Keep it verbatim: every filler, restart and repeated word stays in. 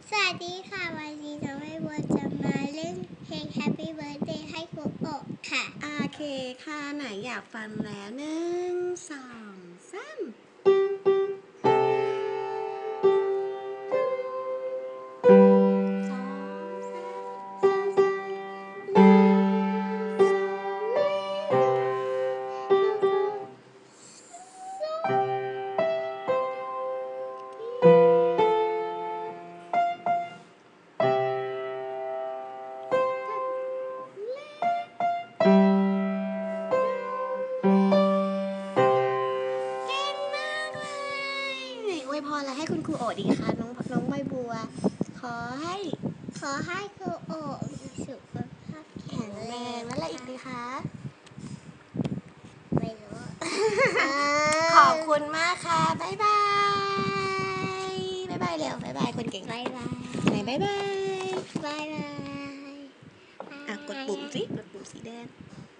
สวัสดีค่ะวันนี้น้องใบบัวจะมาเล่นเพลง Happy Birthday ให้ครูโอค่ะโอเคค่ะไหนอยากฟังแล้วหนึ่งสองสามสองสอวยพรอะไรให้คุณครูโอดีคะน้องน้องใบบัวขอให้ขอให้ครูโอมีสุขภาพแข็งแรงแล้วอะไรอีกดีคะไม่รู้ขอบคุณมากค่ะบ๊ายบายบ๊ายบายเร็วบ๊ายบายคนเก่งบายบายไหนบ๊ายบายบายบายอ่ะกดปุ่มสิกดปุ่มสีแดง